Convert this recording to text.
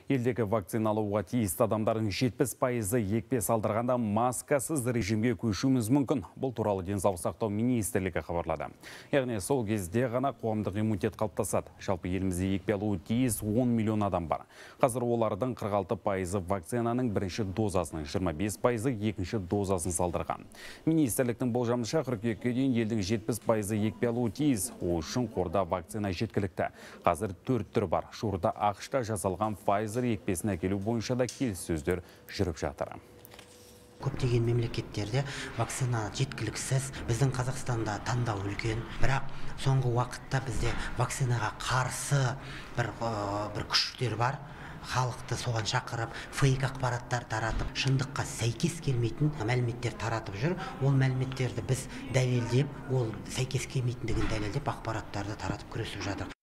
Елдегі вакциналауға тиісті адамдардың 70% екпе салдырғанда маскасыз режимге көшуіміз мүмкін. Бұл туралы денсаулық сақтау министрлігі хабарлады. Яғни сол кезде ғана қоғамдық иммунитет қалыптасады. Жалпы елімізде екпе алуы тиіс 10 миллион адам бар. Қазір олардың 46% вакцинаның бірінші дозасының, 25% екінші дозасын салдырған. Министрліктің болжамынша қыркүйекке дейін елдің 70% екпе алуы тиіс. Ол үшін қорда вакцина жеткілікті. Қазір 4 түрі бар. Жуырда ақш-та жасалған Pfizer екпесін әкелу бойынша да келіссөздер жүріп жатыр. Көптеген мемлекеттерде вакцина жеткіліксіз, біздің Қазақстанда таңдау үлкен, бірақ соңғы уақытта бізде вакцинаға қарсы бір күштер бар. Халықты соған шақырып, фейк ақпараттар таратып, шындыққа сәйкес келмейтін мәліметтер таратып жүр. Ол мәліметтерді біз дәлелдеп, ол сәйкес келмейтіндігін дәлелдеп, ақпараттарды таратып күресіп жатыр.